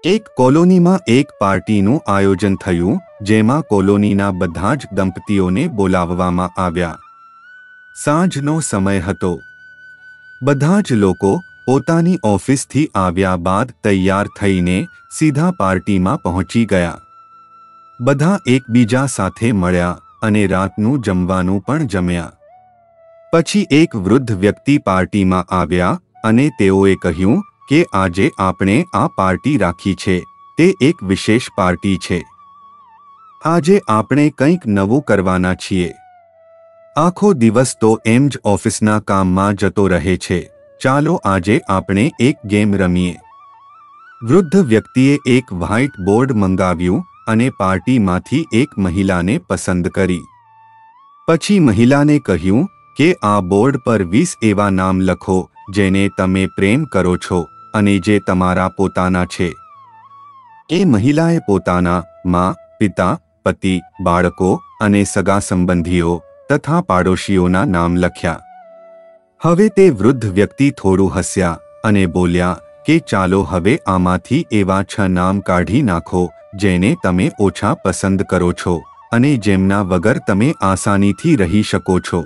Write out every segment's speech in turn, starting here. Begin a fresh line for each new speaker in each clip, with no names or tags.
એક કોલોનીમાં એક પાર્ટીનું આયોજન થયું, જેમાં કોલોનીના બધા જ દંપતીઓને બોલાવવામાં આવ્યા. સાંજનો સમય હતો. બધા જ લોકો પોતાની ઓફિસથી આવ્યા બાદ તૈયાર થઈને સીધા પાર્ટીમાં પહોંચી ગયા. બધા એકબીજા સાથે મળ્યા અને રાતનું જમવાનું પણ જમ્યા. પછી એક વૃદ્ધ વ્યક્તિ પાર્ટીમાં આવ્યા અને તેઓએ કહ્યું કે આજે આપણે આ પાર્ટી રાખી છે, તે એક વિશેષ પાર્ટી છે. આજે આપણે કંઈક નવું કરવાના છીએ. આખો દિવસ તો એમ જ ઓફિસના કામમાં જતો રહે છે. ચાલો આજે આપણે એક ગેમ રમીએ. વૃદ્ધ વ્યક્તિએ એક વ્હાઇટ બોર્ડ મંગાવ્યું અને પાર્ટીમાંથી એક મહિલાને પસંદ કરી. પછી મહિલાને કહ્યું કે આ બોર્ડ પર 20 એવા નામ લખો જેને તમે પ્રેમ કરો છો અને જે તમારા પોતાના છે. એ મહિલાએ પોતાના મા, પિતા, પતિ, બાળકો અને સગા સંબંધીઓ તથા પાડોશીઓના નામ લખ્યા. હવે તે વૃદ્ધ વ્યક્તિ થોડું હસ્યા અને બોલ્યા કે ચાલો હવે આમાંથી એવા 6 નામ કાઢી નાખો જેને તમે ઓછા પસંદ કરો છો અને જેમના વગર તમે આસાનીથી રહી શકો છો.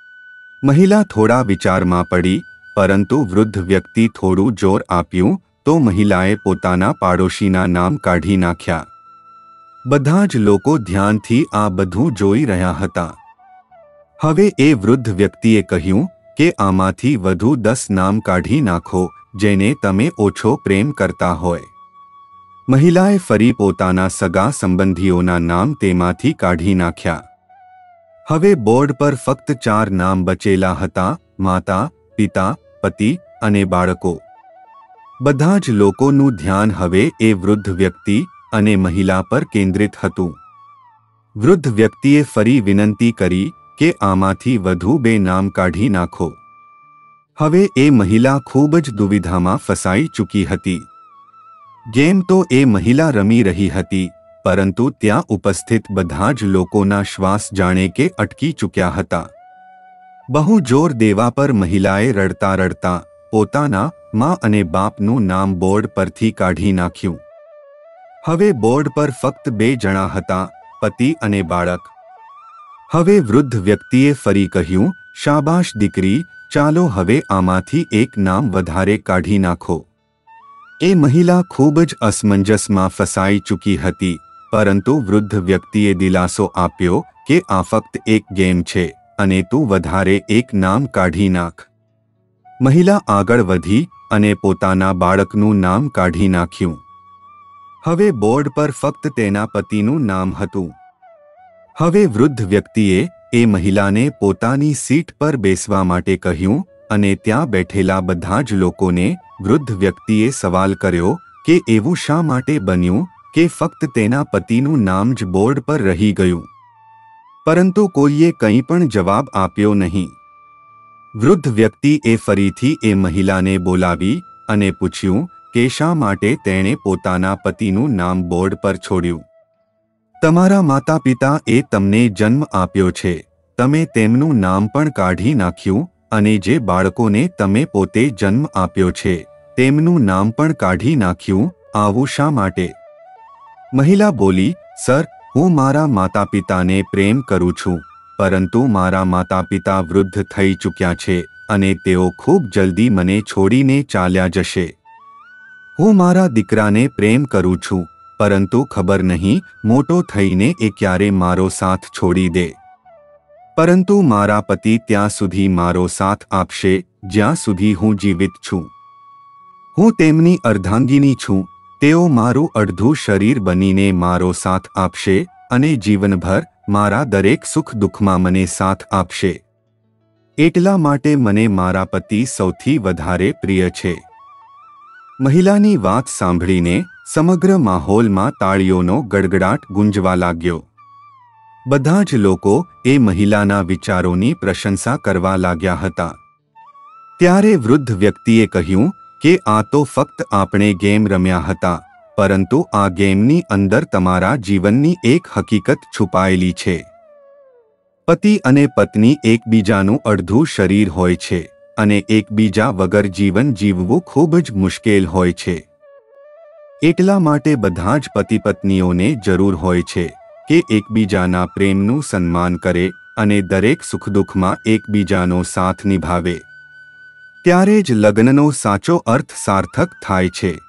મહિલા થોડા વિચારમાં પડી, પરંતુ વૃદ્ધ વ્યક્તિ થોડું જોર આપ્યું તો મહિલાએ પોતાના પાડોશીના નામ કાઢી નાખ્યા. બધા જ લોકો ધ્યાનથી આ બધું જોઈ રહ્યા હતા. હવે એ વૃદ્ધ વ્યક્તિએ કહ્યું કે આમાંથી વધુ 10 નામ કાઢી નાખો જેને તમે ઓછો પ્રેમ કરતા હોય. મહિલાએ ફરી પોતાના સગા સંબંધીઓના નામ તેમાંથી કાઢી નાખ્યા. હવે બોર્ડ પર ફક્ત 4 નામ બચેલા હતા: માતા, પિતા, પતિ અને બાળકો. બધા જ લોકોનું ધ્યાન હવે એ વૃદ્ધ વ્યક્તિ અને મહિલા પર કેન્દ્રિત હતું. વૃદ્ધ વ્યક્તિએ ફરી વિનંતી કરી કે આમાંથી વધુ 2 નામ કાઢી નાખો. હવે એ મહિલા ખૂબ જ દુવિધામાં ફસાઈ ચૂકી હતી. ગેમ તો એ મહિલા રમી રહી હતી, પરંતુ ત્યાં ઉપસ્થિત બધા જ લોકોના શ્વાસ જાણે કે અટકી ચૂક્યા હતા. બહુ જોર દેવા પર મહિલાએ રડતા રડતા પોતાના મા અને બાપનું નામ બોર્ડ પરથી કાઢી નાખ્યું. હવે બોર્ડ પર ફક્ત 2 જણા હતા, પતિ અને બાળક. હવે વૃદ્ધ વ્યક્તિએ ફરી કહ્યું, શાબાશ દીકરી, ચાલો હવે આમાંથી એક નામ વધારે કાઢી નાખો. એ મહિલા ખૂબ જ અસમંજસમાં ફસાઈ ચૂકી હતી, પરંતુ વૃદ્ધ વ્યક્તિએ દિલાસો આપ્યો કે આ ફક્ત એક ગેમ છે અને તું વધારે એક નામ કાઢી નાખ. મહિલા આગળ વધી અને પોતાના બાળકનું નામ કાઢી નાખ્યું. હવે બોર્ડ પર ફક્ત તેના પતિનું નામ હતું. હવે વૃદ્ધ વ્યક્તિએ એ મહિલાને પોતાની સીટ પર બેસવા માટે કહ્યું અને ત્યાં બેઠેલા બધા જ લોકોને વૃદ્ધ વ્યક્તિએ સવાલ કર્યો કે એવું શા માટે બન્યું કે ફક્ત તેના પતિનું નામ જ બોર્ડ પર રહી ગયું. પરંતુ કોઈએ કંઈ પણ જવાબ આપ્યો નહીં. વૃદ્ધ વ્યક્તિએ ફરીથી એ મહિલાને બોલાવી અને પૂછ્યું કે શા માટે તેણે પોતાના પતિનું નામ બોર્ડ પર છોડ્યું. તમારા માતા પિતા એ તમને જન્મ આપ્યો છે, તમે તેમનું નામ પણ કાઢી નાખ્યું અને જે બાળકોને તમે પોતે જન્મ આપ્યો છે તેમનું નામ પણ કાઢી નાખ્યું, આવું શા માટે? મહિલા બોલી, સર, હું મારા માતા પિતાને પ્રેમ કરું છું, પરંતુ મારા માતા પિતા વૃદ્ધ થઈ ચૂક્યા છે અને તેઓ ખૂબ જલ્દી મને છોડીને ચાલ્યા જશે. હું મારા દીકરાને પ્રેમ કરું છું, પરંતુ ખબર નહીં મોટો થઈને એ ક્યારે મારો સાથ છોડી દે. પરંતુ મારા પતિ ત્યાં સુધી મારો સાથ આપશે જ્યાં સુધી હું જીવિત છું. હું તેમની અર્ધાંગીની છું, તેઓ મારું અડધું શરીર બનીને મારો સાથ આપશે અને જીવનભર મારા દરેક સુખ દુઃખમાં મને સાથ આપશે. એટલા માટે મને મારા પતિ સૌથી વધારે પ્રિય છે. મહિલાની વાત સાંભળીને સમગ્ર માહોલમાં તાળીઓનો ગડગડાટ ગુંજવા લાગ્યો. બધા જ લોકો એ મહિલાના વિચારોની પ્રશંસા કરવા લાગ્યા હતા. ત્યારે વૃદ્ધ વ્યક્તિએ કહ્યું કે આ તો ફક્ત આપણે ગેમ રમ્યા હતા, પરંતુ આ ગેમની અંદર તમારા જીવનની એક હકીકત છુપાયેલી છે. પતિ અને પત્ની એકબીજાનું અડધું શરીર હોય છે અને એકબીજા વગર જીવન જીવવું ખૂબ જ મુશ્કેલ હોય છે. એટલા માટે બધા જ પતિ પત્નીઓને જરૂર હોય છે કે એકબીજાના પ્રેમનું સન્માન કરે અને દરેક સુખદુઃખમાં એકબીજાનો સાથ નિભાવે. ત્યારે જ લગ્નનો સાચો અર્થ સાર્થક થાય છે.